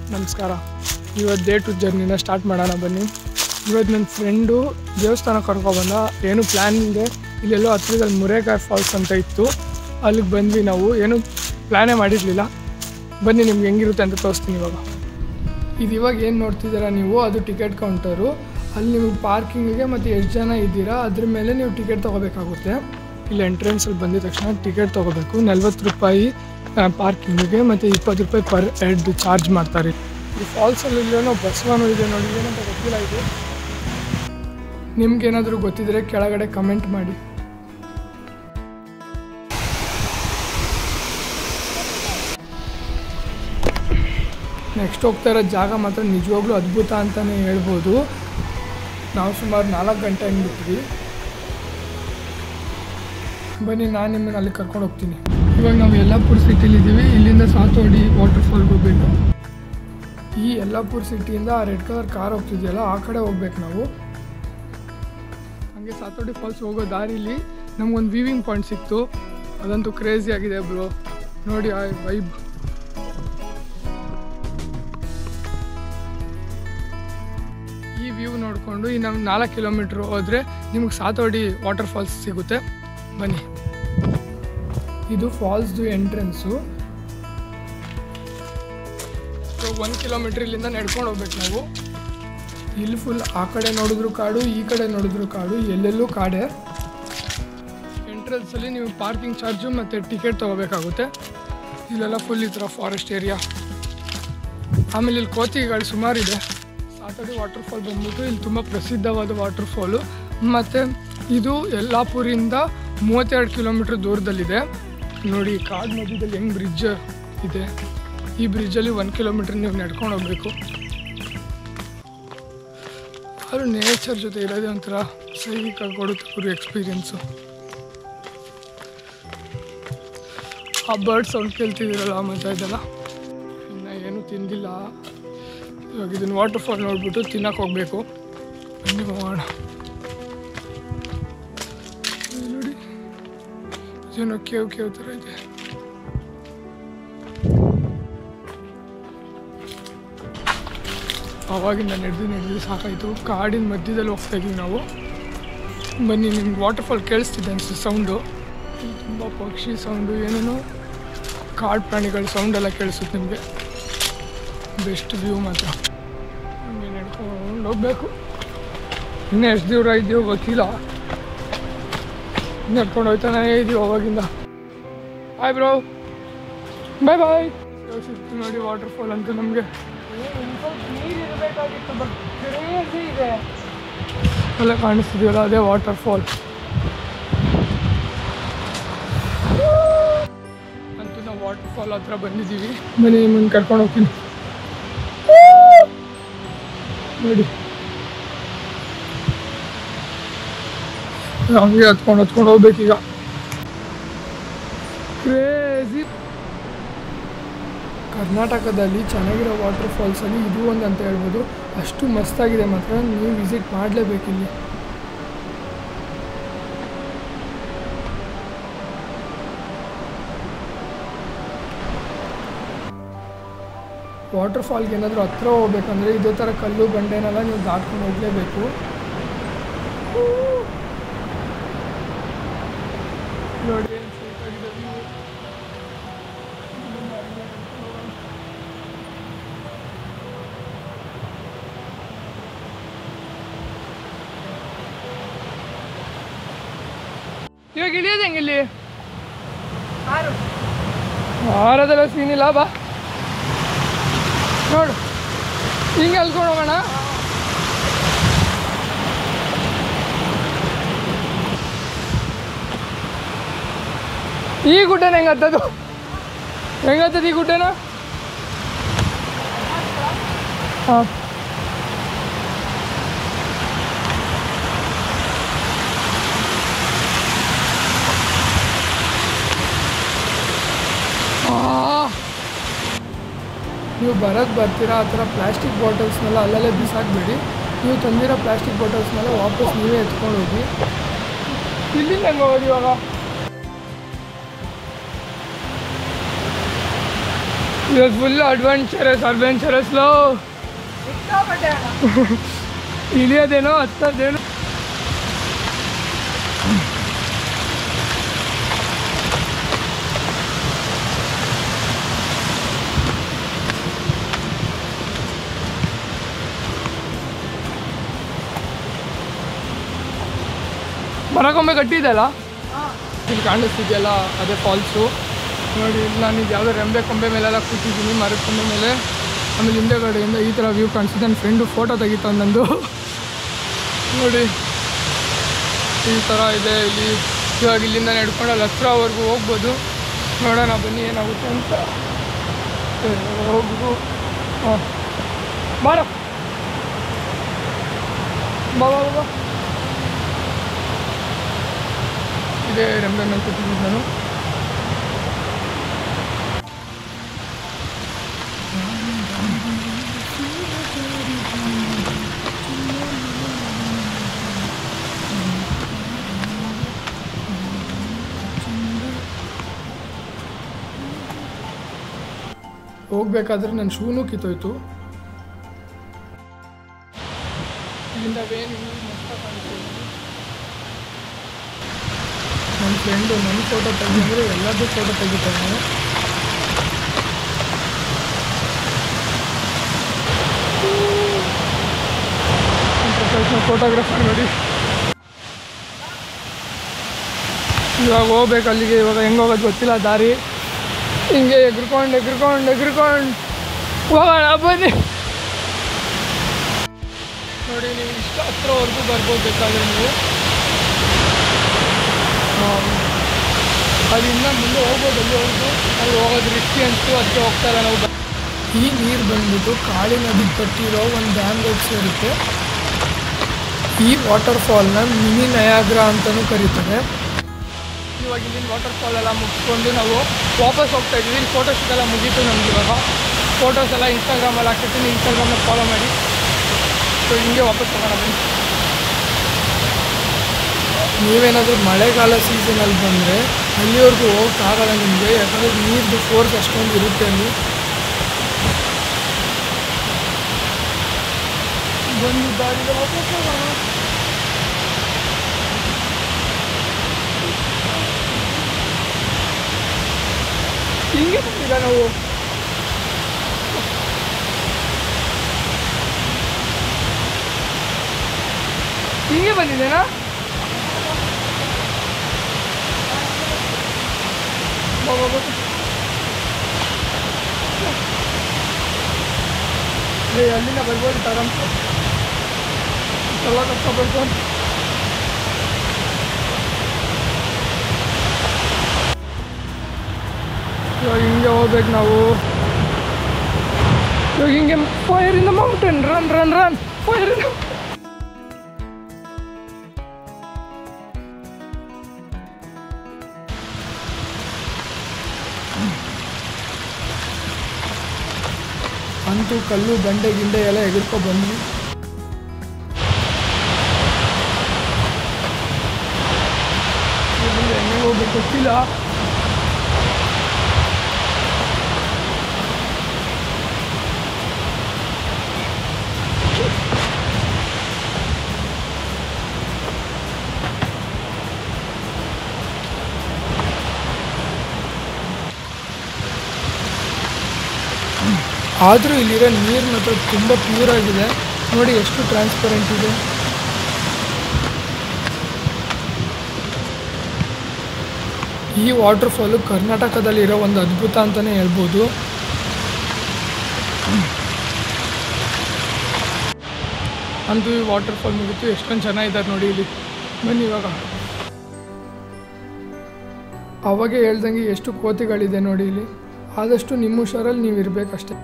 ನಮಸ್ಕಾರ. ಇವತ್ತು day 2 ಜರ್ನಿನ start ಮಾಡೋಣ ಬನ್ನಿ. ಇವತ್ತು ನನ್ನ ಫ್ರೆಂಡು ದೇವಸ್ಥಾನ ಕರ್ಕೊಬಂದ. ಏನು ಪ್ಲ್ಯಾನ್ ಇದೆ, ಇಲ್ಲೆಲ್ಲೋ ಹತ್ತಿರದಲ್ಲಿ ಮುರೇಗಾರ್ ಫಾಲ್ಸ್ ಅಂತ ಇತ್ತು, ಅಲ್ಲಿಗೆ ಬಂದ್ವಿ. ನಾವು ಏನು ಪ್ಲ್ಯಾನೇ ಮಾಡಿರಲಿಲ್ಲ. ಬನ್ನಿ ನಿಮ್ಗೆ ಹೆಂಗಿರುತ್ತೆ ಅಂತ ತೋರಿಸ್ತೀನಿ. ಇವಾಗ ಏನು ನೋಡ್ತಿದ್ದೀರಾ ನೀವು, ಅದು ಟಿಕೆಟ್ ಕೌಂಟರು. ಅಲ್ಲಿ ನಿಮಗೆ ಪಾರ್ಕಿಂಗಿಗೆ ಮತ್ತು ಎಷ್ಟು ಜನ ಇದ್ದೀರಾ ಅದ್ರ ಮೇಲೆ ನೀವು ಟಿಕೆಟ್ ತೊಗೋಬೇಕಾಗುತ್ತೆ. ಇಲ್ಲಿ ಎಂಟ್ರೆನ್ಸಲ್ಲಿ ಬಂದಿದ ತಕ್ಷಣ ಟಿಕೆಟ್ ತೊಗೋಬೇಕು. 40 ರೂಪಾಯಿ ಪಾರ್ಕಿಂಗಿಗೆ ಮತ್ತು 20 ರೂಪಾಯಿ ಪರ್ ಹೆಡ್ ಚಾರ್ಜ್ ಮಾಡ್ತಾರೆ. ಈ ಫಾಲ್ಸಲ್ಲಿ ಇಲ್ಲೇನೋ ಬಸವನೂ ಇದೆ ನೋಡಿ, ಏನಂತ ಗೊತ್ತಿಲ್ಲ ಇದು. ನಿಮ್ಗೇನಾದರೂ ಗೊತ್ತಿದ್ರೆ ಕೆಳಗಡೆ ಕಮೆಂಟ್ ಮಾಡಿ. ನೆಕ್ಸ್ಟ್ ಹೋಗ್ತಾ ಇರೋ ಜಾಗ ಮಾತ್ರ ನಿಜವಾಗ್ಲೂ ಅದ್ಭುತ ಅಂತಲೇ ಹೇಳ್ಬೋದು. ನಾವು ಸುಮಾರು 4 ಗಂಟೆ ಹಂಗೆ ಬಿಟ್ವಿ. ಬನ್ನಿ ನಾನು ನಿಮ್ಮನ್ನು ಅಲ್ಲಿ ಕರ್ಕೊಂಡು ಹೋಗ್ತೀನಿ. ಇವಾಗ ನಾವು ಯಲ್ಲಾಪುರ ಸಿಟಿಲಿದ್ದೀವಿ. ಇಲ್ಲಿಂದ ಸಾಥೋಡಿ ವಾಟರ್ಫಾಲ್ಗೆ ಹೋಗ್ಬೇಕು. ಈ ಯಲ್ಲಾಪುರ ಸಿಟಿಯಿಂದ ಆ ರೆಡ್ ಕಲರ್ ಕಾರ್ ಹೋಗ್ತಿದೆಯಲ್ಲ, ಆ ಕಡೆ ಹೋಗ್ಬೇಕು ನಾವು. ಹಾಗೆ ಸಾಥೋಡಿ ಫಾಲ್ಸ್ ಹೋಗೋ ದಾರಿಲಿ ನಮಗೊಂದು ವೀವಿಂಗ್ ಪಾಯಿಂಟ್ ಸಿಕ್ತು. ಅದಂತೂ ಕ್ರೇಜಿ ಆಗಿದೆ ಬ್ರೋ, ನೋಡಿ ಆ ವೈಬ್. ಈ ವ್ಯೂ ನೋಡಿಕೊಂಡು ಈ ನಾವು 4 ಕಿಲೋಮೀಟ್ರ್ ಹೋದರೆ ನಿಮಗೆ ಸಾಥೋಡಿ ವಾಟರ್ಫಾಲ್ಸ್ ಸಿಗುತ್ತೆ. ಬನ್ನಿ, ಇದು ಫಾಲ್ಸ್ದು ಎಂಟ್ರೆನ್ಸು. 1 ಕಿಲೋಮೀಟ್ರ್ ಇಲ್ಲಿಂದ ನಡ್ಕೊಂಡು ಹೋಗ್ಬೇಕು ನಾವು. ಇಲ್ಲಿ ಫುಲ್ ಆ ಕಡೆ ನೋಡಿದ್ರು ಕಾಡು, ಈ ಕಡೆ ನೋಡಿದ್ರು ಕಾಡು, ಎಲ್ಲೆಲ್ಲೂ ಕಾಡೆ. ಎಂಟ್ರೆನ್ಸಲ್ಲಿ ನೀವು ಪಾರ್ಕಿಂಗ್ ಚಾರ್ಜು ಮತ್ತು ಟಿಕೆಟ್ ತೊಗೋಬೇಕಾಗುತ್ತೆ. ಇಲ್ಲೆಲ್ಲ ಫುಲ್ ಈ ಥರ ಫಾರೆಸ್ಟ್ ಏರಿಯಾ. ಆಮೇಲೆ ಇಲ್ಲಿ ಕೋತಿಗಳು ಸುಮಾರಿದೆ. ಸಾಥೋಡಿ ವಾಟರ್ಫಾಲ್ ಬಂದ್ಬಿಟ್ಟು ಇಲ್ಲಿ ತುಂಬ ಪ್ರಸಿದ್ಧವಾದ ವಾಟರ್ಫಾಲು. ಮತ್ತು ಇದು ಯಲ್ಲಾಪುರಿಂದ 32 ಕಿಲೋಮೀಟ್ರ್ ದೂರದಲ್ಲಿದೆ. ನೋಡಿ ಕಾಡು ಮಧ್ಯದಲ್ಲಿ ಹೆಂಗೆ ಬ್ರಿಡ್ಜ್ ಇದೆ. ಈ ಬ್ರಿಡ್ಜಲ್ಲಿ 1 ಕಿಲೋಮೀಟ್ರ್ ನೀವು ನಡ್ಕೊಂಡು ಹೋಗ್ಬೇಕು. ಆದರೂ ನೇಚರ್ ಜೊತೆ ಇರೋದೇ ಒಂಥರ ಸೈನಿಕ ಕೊಡುತ್ತೆ ಪೂರಿ ಎಕ್ಸ್ಪೀರಿಯೆನ್ಸು. ಆ ಬರ್ಡ್ ಸೌಂಡ್ ಕೇಳ್ತಿದ್ದೀರಲ್ಲ, ಮಜಾ ಇದೆಲ್ಲ. ಇನ್ನು ಏನೂ ತಿಂದಿಲ್ಲ. ಇವಾಗ ಇದನ್ನು ವಾಟರ್ಫಾಲ್ ನೋಡಿಬಿಟ್ಟು ತಿನ್ನಕ್ಕೆ ಹೋಗಬೇಕು. ಬನ್ನಿ ಹೋಗೋಣ. ನೋಡಿ ಏನೋ ಕೇವ್ ಥರ ಇದೆ. ಆವಾಗಿಂದ ನಡೆದು ಸಾಕಾಯಿತು. ಕಾಡಿನ ಮಧ್ಯದಲ್ಲಿ ಹೋಗ್ತಾ ಇದ್ದೀವಿ ನಾವು. ಬನ್ನಿ, ನಿಮ್ಗೆ ವಾಟರ್ಫಾಲ್ ಕೇಳಿಸ್ತಿದೆ ಅನಿಸುತ್ತೆ ಸೌಂಡು. ತುಂಬ ಪಕ್ಷಿ ಸೌಂಡು, ಏನೇನೋ ಕಾಡು ಪ್ರಾಣಿಗಳ ಸೌಂಡೆಲ್ಲ ಕೇಳಿಸುತ್ತೆ ನಿಮಗೆ. ಬೆಸ್ಟ್ ವ್ಯೂ ಮಾತ್ರ. ಹಂಗೆ ನಡ್ಕೊಂಡು ಹೋಗ್ಬೇಕು. ಇನ್ನೂ ಎಷ್ಟು ದೂರ ಇದೆಯೋ ಗೊತ್ತಿಲ್ಲ. ನಡ್ಕೊಂಡು ಹೋಗ್ತಾನೆ ಇದೀವಿ ಅವಾಗಿಂದ. Bye bro, bye bye. ಸಿಕ್ತು ನೋಡಿ ವಾಟರ್ಫಾಲ್ ಅಂತ ನಮಗೆ. ಇದೆ ಎಲ್ಲ ಕಾಣಿಸ್ತಿದೆಯಲ್ಲ, ಅದೇ ವಾಟರ್ಫಾಲ್. ಅಂತೂ ನಾವು ವಾಟರ್ಫಾಲ್ ಹತ್ರ ಬಂದಿದ್ದೀವಿ. ಬನ್ನಿ ನಿಮ್ಮನ್ನು ಕರ್ಕೊಂಡು ಹೋಗ್ತೀನಿ. ನೋಡಿ ಹಂಗೆ ಹತ್ಕೊಂಡು ಹೋಗ್ಬೇಕೀಗ. ಕ್ರೇಜಿ. ಕರ್ನಾಟಕದಲ್ಲಿ ಚೆನ್ನಾಗಿರೋ ವಾಟರ್ಫಾಲ್ಸಲ್ಲಿ ಇದು ಒಂದು ಅಂತ ಹೇಳ್ಬೋದು. ಅಷ್ಟು ಮಸ್ತಾಗಿದೆ ಮಾತ್ರ, ನೀವು ವಿಸಿಟ್ ಮಾಡಲೇಬೇಕಿಲ್ಲಿ. ವಾಟರ್ಫಾಲ್ಗೆ ಏನಾದರೂ ಹತ್ರ ಹೋಗ್ಬೇಕಂದ್ರೆ ಇದೇ ಥರ ಕಲ್ಲು ಬಂಡೆನೆಲ್ಲ ನೀವು ದಾಟ್ಕೊಂಡು ಹೋಗಲೇಬೇಕು. ನೋಡಿ ಇವಾಗ ಇಳಿಯೋದು ಹೆಂಗಿಲ್ಲಿ? ಆರದೆಲ್ಲ ಸೀನಿಲ್ಲ. ಬಾ ನೋಡು, ಹಿಂಗೆ ಅಲ್ಕೊಂಡು ಹೋಗೋಣ. ಈ ಗುಡ್ಡನ ಹೆಂಗತ್ತದು ಈ ಗುಡ್ಡನ? ಹಾಂ, ನೀವು ಬರ್ತೀರಾ ಆ ಥರ ಪ್ಲಾಸ್ಟಿಕ್ ಬಾಟಲ್ಸ್ನೆಲ್ಲ ಅಲ್ಲಲ್ಲೇ ಬಿಸಾಕಬೇಡಿ. ನೀವು ತಂದಿರೋ ಪ್ಲಾಸ್ಟಿಕ್ ಬಾಟಲ್ಸ್ನೆಲ್ಲ ವಾಪಸ್ ನೀವೇ ಎತ್ಕೊಂಡು ಹೋಗಿ. ಇಲ್ಲಿಂದ ಹೆಂಗೆ ಹೋಗೋದು ಇವಾಗ? ಇವಾಗ ಫುಲ್ ಅಡ್ವೆಂಚರಸ್ಲು ಇಳಿಯೋದೇನೋ ಹತ್ತದೇನೋ. ಮರಕೊಂಬೆ ಕಟ್ಟಿದೆಯಲ್ಲ ಇಲ್ಲಿ ಕಾಣಿಸ್ತಿದೆಯಲ್ಲ ಅದೇ ಫಾಲ್ಸು ನೋಡಿ. ಇಲ್ಲಿ ನಾನೀಗ ಯಾವುದೋ ರೆಂಬೆ ಕೊಂಬೆ ಮೇಲೆಲ್ಲ ಕೂತಿದ್ದೀನಿ, ಮರದ ಕೊಂಬೆ ಮೇಲೆ. ಆಮೇಲೆ ಹಿಂದೆಗಡೆಯಿಂದ ಈ ಥರ ವ್ಯೂ ಕಾಣಿಸ್ತಿದೆ. ನನ್ನ ಫ್ರೆಂಡು ಫೋಟೋ ತೆಗಿತಾವ ನಂದು ನೋಡಿ. ಈ ಥರ ಇದೆ ಇಲ್ಲಿ. ಇವಾಗ ಇಲ್ಲಿಂದ ನಡ್ಕೊಂಡು ಅಲ್ಲಿ ಹತ್ರವರೆಗೂ ಹೋಗ್ಬೋದು. ನೋಡೋಣ ಬನ್ನಿ ಏನಾಗುತ್ತೆ ಅಂತ. ಹೋಗ್ಬೋದು. ಹಾಂ ಬಾರ ಬಾಬಾ ಇದೇ ರೆಂಬೆ ಮೇಲೆ ಕೂತಿದ್ದೀನಿ ನಾನು. ಹೋಗ್ಬೇಕಾದ್ರೆ ನನ್ನ ಶೂನು ಕಿತ್ತೋಯ್ತು. ಇಲ್ಲಿಂದ ಏನು ಮಸ್ತ ಕಾಣಿಸ್ತಿದೆ. ನನ್ನ ಫ್ರೆಂಡು ನನ್ನ ಫೋಟೋ ತೆಗಿದ್ರೆ ಎಲ್ಲದೂ ಫೋಟೋ ತೆಗಿತಾನೆ. ಪ್ರೊಫೆಷನಲ್ ಫೋಟೋಗ್ರಾಫರ್ ನೋಡಿ. ಇವಾಗ ಹೋಗ್ಬೇಕು ಅಲ್ಲಿಗೆ. ಇವಾಗ ಹೆಂಗೆ ಹೋಗೋದು ಗೊತ್ತಿಲ್ಲ ದಾರಿ. ಹಿಂಗೆ ಎಗ್ರಿಕೊಂಡು ಹೋಗೋಣ ಬನ್ನಿ. ನೋಡಿ ನೀವು ಇಷ್ಟು ಹತ್ರವರೆಗೂ ಬರ್ಬೋದು ಬೇಕಾದ್ರೆ ನೀವು. ಅಲ್ಲಿಂದ ಮುಂದೆ ಹೋಗ್ಬೋದು ಅಲ್ಲಿವರೆಗೂ. ಅಲ್ಲಿ ಹೋಗೋದು ರಿಸ್ಕಿ ಅಂತು, ಅದಕ್ಕೆ ಹೋಗ್ತಾಯಿಲ್ಲ ನಾವು. ಈ ನೀರು ಬಂದ್ಬಿಟ್ಟು ಕಾಳಿ ನದಿ ಕಟ್ಟಿರೋ ಒಂದು ಡ್ಯಾಮ್ಗೆ ಹೋಗಿ ಸೇರುತ್ತೆ. ಈ ವಾಟರ್ಫಾಲ್ನ ಮಿನಿ ನಯಾಗ್ರಾ ಅಂತಲೂ ಕರೀತಾರೆ. ಇವಾಗ ಇಲ್ಲಿಂದ ವಾಟರ್ಫಾಲ್ ಎಲ್ಲ ಮುಗಿಸ್ಕೊಂಡು ನಾವು ವಾಪಸ್ ಹೋಗ್ತಾ ಇದ್ದೀವಿ. ಇಲ್ಲಿ ಫೋಟೋಶೂಟ್ ಎಲ್ಲ ಮುಗೀತು ನಮ್ಗೆ. ಇವಾಗ ಫೋಟೋಸ್ ಎಲ್ಲ ಇನ್ಸ್ಟಾಗ್ರಾಮಲ್ಲಿ ಹಾಕಿರ್ತೀನಿ, ಇನ್ಸ್ಟಾಗ್ರಾಮ್ನ ಫಾಲೋ ಮಾಡಿ. ಸೊ ಹಿಂಗೆ ವಾಪಸ್ ಹೋಗೋಣ ಬನ್ನಿ. ನೀವೇನಾದರೂ ಮಳೆಗಾಲ ಸೀಸನಲ್ಲಿ ಬಂದರೆ ಅಲ್ಲಿವರೆಗೂ ಹೋಗೋಕ್ಕಾಗಲ್ಲ ನಿಮಗೆ, ಯಾಕಂದರೆ ನೀರ್ದು ಫೋರ್ಸ್ ಅಷ್ಟೊಂದು ಇರುತ್ತೆ ಅಲ್ಲಿ. ಬಂದಿದ್ದಾಗಿದೆ ವಾಪಸ್ ಹೋಗೋಣ. ಹಿಂಗೆ ಬಂದಿಲ್ಲ ನಾವು. ಹಿಂಗೆ ಬಂದಿದ್ದೇನಾ? ಅಲ್ಲಿಂದ ಬರ್ಬೋದು ಆರಾಮ್. ಎಲ್ಲ ಕಷ್ಟಪಟ್ಟು ಇವಾಗ ಹಿಂಗೆ ಹೋಗ್ಬೇಕು ನಾವು. ಇವಾಗ ಹಿಂಗೆ fire in the mountain, run fire in. ಅಂತೂ ಕಲ್ಲು ಬಂಡೆ ಗಿಂಡೆ ಎಲ್ಲ ಎಗರ್ಕೊ ಬಂದ್ವಿ. ಹೆಂಗೆ ಹೋಗ್ಬೇಕು ಗೊತ್ತಿಲ್ಲ. ಆದರೂ ಇಲ್ಲಿರೋ ನೀರು ಮಾತ್ರ ತುಂಬ ಪ್ಯೂರ್ ಆಗಿದೆ. ನೋಡಿ ಎಷ್ಟು ಟ್ರಾನ್ಸ್ಪರೆಂಟ್ ಇದೆ. ಈ ವಾಟರ್ಫಾಲು ಕರ್ನಾಟಕದಲ್ಲಿರೋ ಒಂದು ಅದ್ಭುತ ಅಂತಲೇ ಹೇಳ್ಬೋದು. ಅಂತೂ ಈ ವಾಟರ್ಫಾಲ್ ಮುಗಿತು. ಎಷ್ಟೊಂದು ಚೆನ್ನಾಗಿದ್ದಾರೆ ನೋಡಿ ಇಲ್ಲಿ. ಬನ್ನಿ ಇವಾಗ. ಅವಾಗೆ ಹೇಳ್ದಂಗೆ ಎಷ್ಟು ಕೋತಿಗಳಿದೆ ನೋಡಿ ಇಲ್ಲಿ. ಆದಷ್ಟು ನಿಮ್ಮ ಹುಷಾರಲ್ಲಿ ನೀವು ಇರಬೇಕಷ್ಟೆ.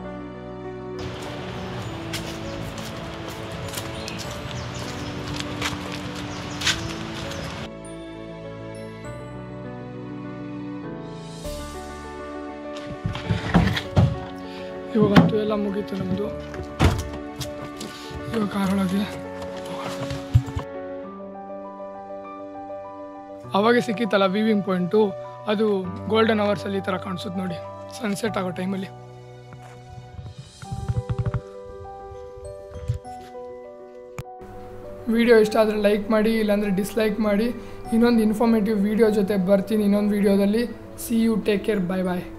ಇವಾಗಂತೂ ಎಲ್ಲ ಮುಗೀತು ನಮ್ಮದು. ಇವಾಗ ಕಾರೊಳಗೆ ಅವಾಗೆ ಸಿಕ್ಕಿತ್ತಲ್ಲ ವಿವಿಂಗ್ ಪಾಯಿಂಟು, ಅದು ಗೋಲ್ಡನ್ ಅವರ್ಸಲ್ಲಿ ಈ ಥರ ಕಾಣಿಸುತ್ತೆ ನೋಡಿ ಸನ್ಸೆಟ್ ಆಗೋ ಟೈಮಲ್ಲಿ. ವಿಡಿಯೋ ಇಷ್ಟ ಆದರೆ ಲೈಕ್ ಮಾಡಿ, ಇಲ್ಲಾಂದರೆ ಡಿಸ್ಲೈಕ್ ಮಾಡಿ. ಇನ್ನೊಂದು ಇನ್ಫಾರ್ಮೇಟಿವ್ ವಿಡಿಯೋ ಜೊತೆ ಬರ್ತೀನಿ ಇನ್ನೊಂದು ವಿಡಿಯೋದಲ್ಲಿ. See you, take care, bye bye.